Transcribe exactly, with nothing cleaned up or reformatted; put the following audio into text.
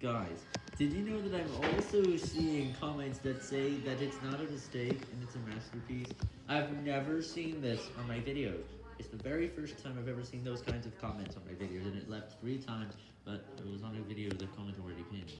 Guys, did you know that I'm also seeing comments that say that it's not a mistake and it's a masterpiece? I've never seen this on my videos. It's the very first time I've ever seen those kinds of comments on my videos, and it left three times, but it was on a video the comment already pinned.